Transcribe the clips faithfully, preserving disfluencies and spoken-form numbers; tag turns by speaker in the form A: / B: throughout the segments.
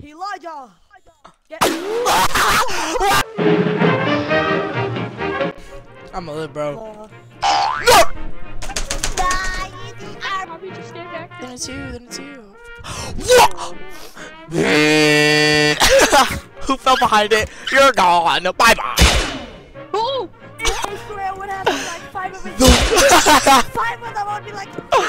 A: Elijah! Get
B: I'm a live, bro.
A: uh,
B: No!
C: Probably just stay back.
B: Then it's you, then it's you. What? Who fell behind it? You're gone. Bye bye.
C: Oh!
A: I swear what happened like five of them.
B: No.
A: Five of them would be like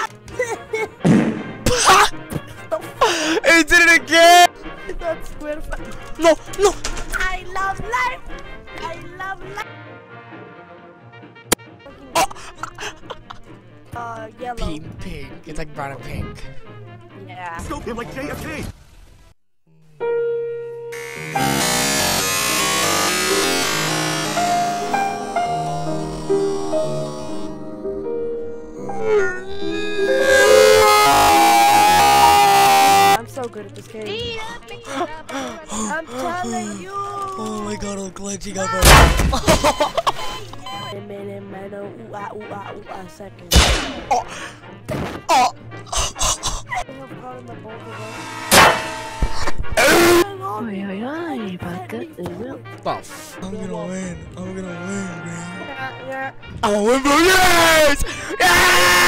B: He did it again!
A: that's square five.
B: No, no!
A: I love life! I love life!
B: Oh.
A: Uh, yellow.
B: Pink, pink. It's like brown and pink.
A: Yeah.
D: Scope him like J F K.
A: I'm so good at this game. I'm telling you!
B: Oh my god, I'm glitching up.
A: A minute, man, ooh ah, ooh ah, ooh ah, second.
B: Oh! Oh!
C: Oi, oi, oi, bucket the wheel.
B: Buff. I'm gonna win. I'm gonna win, man.
A: Yeah, yeah.
B: I'm gonna win, yes! Yeah!